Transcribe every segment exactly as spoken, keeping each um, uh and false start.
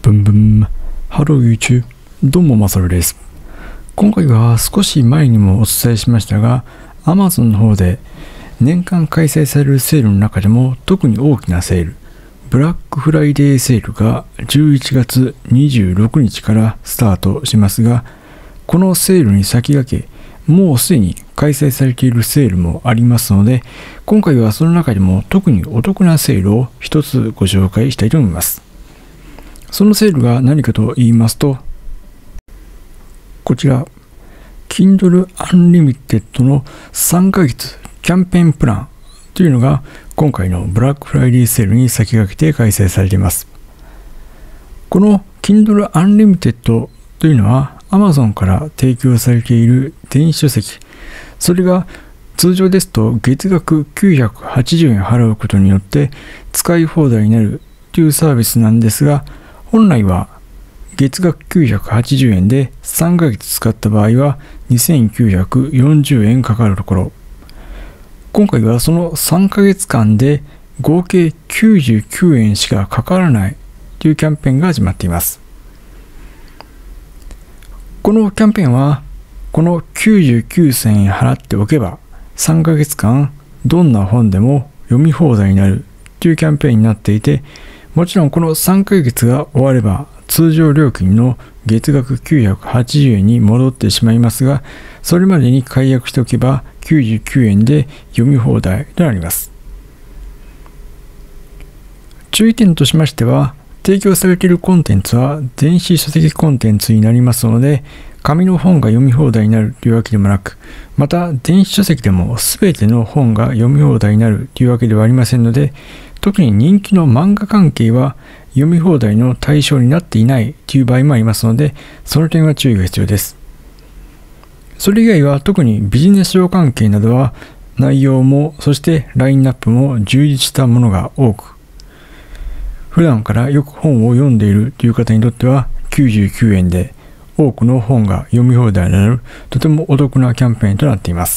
ブンブン。ハロー YouTube。どうもマサルです。今回は少し前にもお伝えしましたが、Amazon の方で年間開催されるセールの中でも特に大きなセール、ブラックフライデーセールがじゅういちがつにじゅうろくにちからスタートしますが、このセールに先駆け、もうすでに開催されているセールもありますので、今回はその中でも特にお得なセールを一つご紹介したいと思います。そのセールが何かと言いますと、こちら、Kindle Unlimited のさんかげつキャンペーンプランというのが今回のブラックフライデーセールに先駆けて開催されています。この Kindle Unlimited というのは Amazon から提供されている電子書籍。それが通常ですと月額きゅうひゃくはちじゅうえん払うことによって使い放題になるというサービスなんですが、本来は月額きゅうひゃくはちじゅうえんでさんかげつ使った場合はにせんきゅうひゃくよんじゅうえんかかるところ、今回はそのさんかげつかんで合計きゅうじゅうきゅうえんしかかからないというキャンペーンが始まっています。このキャンペーンはこのきゅうじゅうきゅうせんえん払っておけばさんかげつかんどんな本でも読み放題になるというキャンペーンになっていて、もちろんこのさんかげつが終われば通常料金の月額きゅうひゃくはちじゅうえんに戻ってしまいますが、それまでに解約しておけばきゅうじゅうきゅうえんで読み放題となります。注意点としましては、提供されているコンテンツは電子書籍コンテンツになりますので、紙の本が読み放題になるというわけでもなく、また電子書籍でも全ての本が読み放題になるというわけではありませんので、特に人気の漫画関係は読み放題の対象になっていないという場合もありますので、その点は注意が必要です。それ以外は特にビジネス書関係などは内容もそしてラインナップも充実したものが多く、普段からよく本を読んでいるという方にとってはきゅうじゅうきゅうえんで多くの本が読み放題になるとてもお得なキャンペーンとなっています。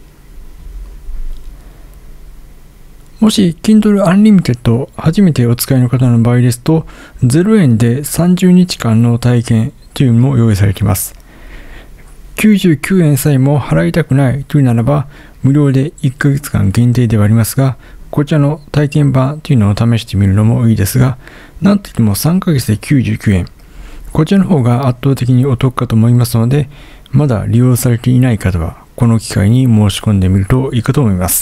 もし Kindle Unlimited 初めてお使いの方の場合ですと、ゼロえんでさんじゅうにちかんの体験というのも用意されています。きゅうじゅうきゅうえんさえも払いたくないというならば、無料でいっかげつかん限定ではありますが、こちらの体験版というのを試してみるのもいいですが、なんといってもさんかげつできゅうじゅうきゅうえん。こちらの方が圧倒的にお得かと思いますので、まだ利用されていない方は、この機会に申し込んでみるといいかと思います。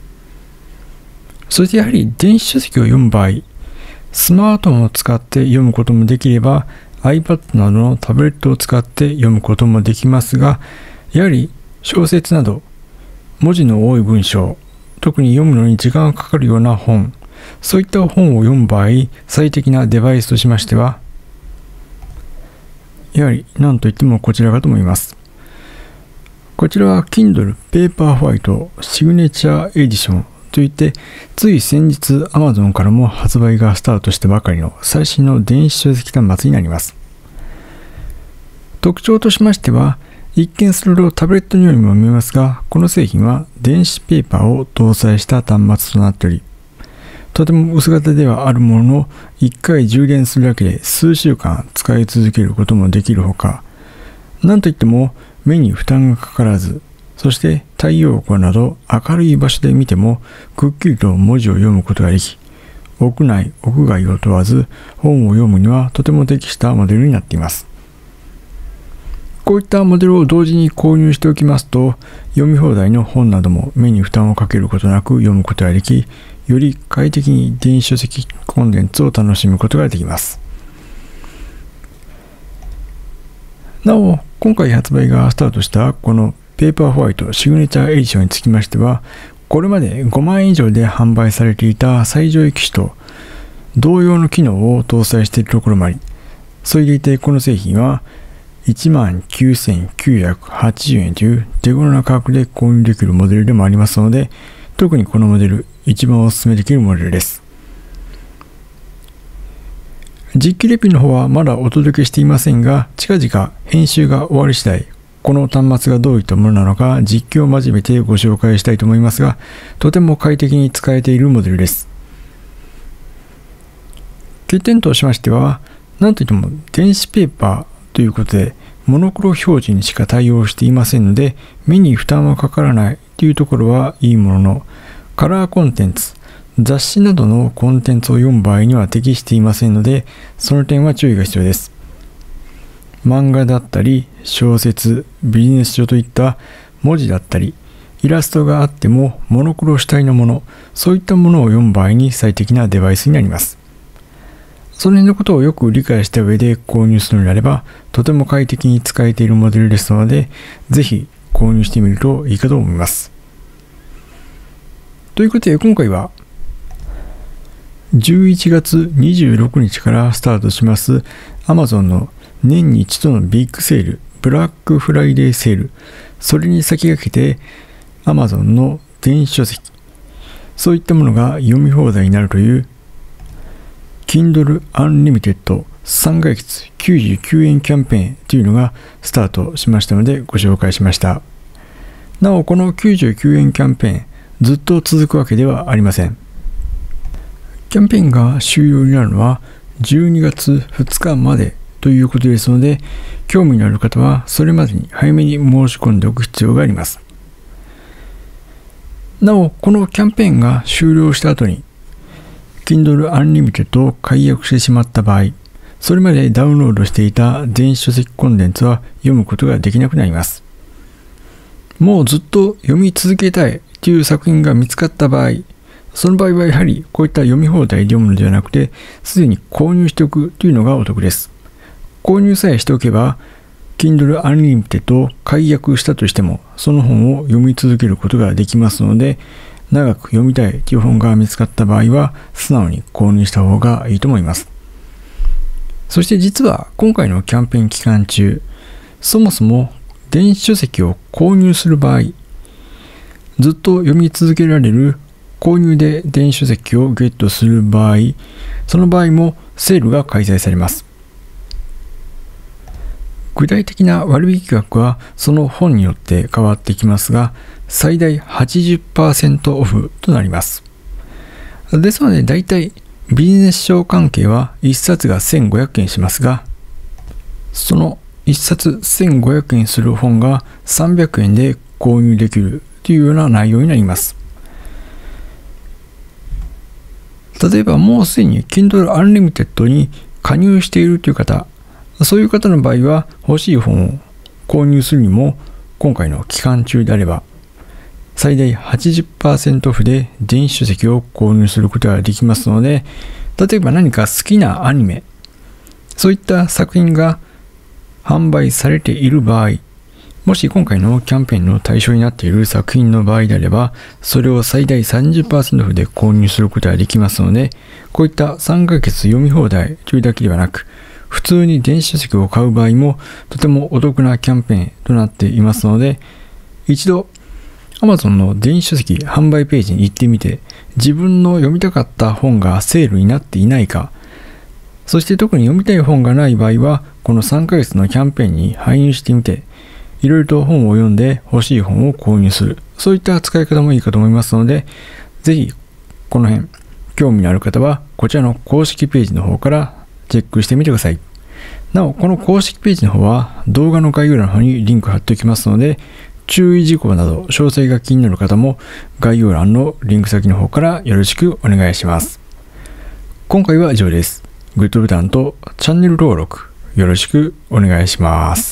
そしてやはり電子書籍を読む場合、スマートフォンを使って読むこともできれば、iPad などのタブレットを使って読むこともできますが、やはり小説など文字の多い文章、特に読むのに時間がかかるような本、そういった本を読む場合、最適なデバイスとしましては、やはり何といってもこちらかと思います。こちらは Kindle Paperwhite Signature Editionといって、つい先日 Amazon からも発売がスタートしてばかりの最新の電子書籍端末になります。特徴としましては、一見するとタブレットのようにも見えますが、この製品は電子ペーパーを搭載した端末となっており、とても薄型ではあるものの、いっかい充電するだけで数週間使い続けることもできるほか、なんといっても目に負担がかからず、そして太陽光など明るい場所で見てもくっきりと文字を読むことができ、屋内、屋外を問わず本を読むにはとても適したモデルになっています。こういったモデルを同時に購入しておきますと、読み放題の本なども目に負担をかけることなく読むことができ、より快適に電子書籍コンテンツを楽しむことができます。なお、今回発売がスタートしたこのペーパーホワイトシグネチャーエディションにつきましては、これまでごまんえん以上で販売されていた最上位機種と同様の機能を搭載しているところもあり、それでいてこの製品はいちまんきゅうせんきゅうひゃくはちじゅうえんという手頃な価格で購入できるモデルでもありますので、特にこのモデル一番お勧めできるモデルです。実機レビューの方はまだお届けしていませんが、近々編集が終わり次第、この端末がどういったものなのか実況を交えてご紹介したいと思いますが、とても快適に使えているモデルです。欠点としましては、 なんといっても電子ペーパーということでモノクロ表示にしか対応していませんので、目に負担はかからないというところはいいものの、カラーコンテンツ、雑誌などのコンテンツを読む場合には適していませんので、その点は注意が必要です。漫画だったり小説、ビジネス書といった文字だったりイラストがあってもモノクロ主体のもの、そういったものを読む場合に最適なデバイスになります。その辺のことをよく理解した上で購入するのであれば、とても快適に使えているモデルですので、ぜひ購入してみるといいかと思います。ということで今回はじゅういちがつにじゅうろくにちからスタートします Amazon の年に一度のビッグセール、ブラックフライデーセール、それに先駆けて Amazon の電子書籍、そういったものが読み放題になるという Kindle Unlimited さんかげつきゅうじゅうきゅうえんキャンペーンというのがスタートしましたのでご紹介しました。なおこのきゅうじゅうきゅうえんキャンペーン、ずっと続くわけではありません。キャンペーンが終了になるのはじゅうにがつふつかまでということですので、興味のある方はそれまでに早めに申し込んでおく必要があります。なお、このキャンペーンが終了した後に Kindle Unlimited を解約してしまった場合、それまでダウンロードしていた電子書籍コンテンツは読むことができなくなります。もうずっと読み続けたいという作品が見つかった場合、その場合はやはりこういった読み放題で読むのではなくて、すでに購入しておくというのがお得です。購入さえしておけば Kindle Unlimited を解約したとしてもその本を読み続けることができますので、長く読みたいという本が見つかった場合は素直に購入した方がいいと思います。そして実は今回のキャンペーン期間中、そもそも電子書籍を購入する場合、ずっと読み続けられる購入で電子書籍をゲットする場合、その場合もセールが開催されます。具体的な割引額はその本によって変わってきますが、最大 はちじゅっパーセント オフとなります。ですのでだいたいビジネス書関係はいっさつがせんごひゃくえんしますが、そのいっさつせんごひゃくえんする本がさんびゃくえんで購入できるというような内容になります。例えばもうすでに Kindle Unlimited に加入しているという方、そういう方の場合は欲しい本を購入するにも今回の期間中であれば最大 はちじゅっパーセント オフで電子書籍を購入することができますので、例えば何か好きなアニメ、そういった作品が販売されている場合、もし今回のキャンペーンの対象になっている作品の場合であれば、それを最大 さんじゅっパーセント オフで購入することができますので、こういったさんかげつ読み放題というだけではなく、普通に電子書籍を買う場合もとてもお得なキャンペーンとなっていますので、一度 Amazon の電子書籍販売ページに行ってみて、自分の読みたかった本がセールになっていないか、そして特に読みたい本がない場合は、このさんかげつのキャンペーンに入入してみて、いろいろと本を読んで欲しい本を購入する、そういった使い方もいいかと思いますので、ぜひこの辺興味のある方はこちらの公式ページの方からチェックしてみてください。なお、この公式ページの方は動画の概要欄の方にリンク貼っておきますので、注意事項など詳細が気になる方も概要欄のリンク先の方からよろしくお願いします。今回は以上です。グッドボタンとチャンネル登録よろしくお願いします。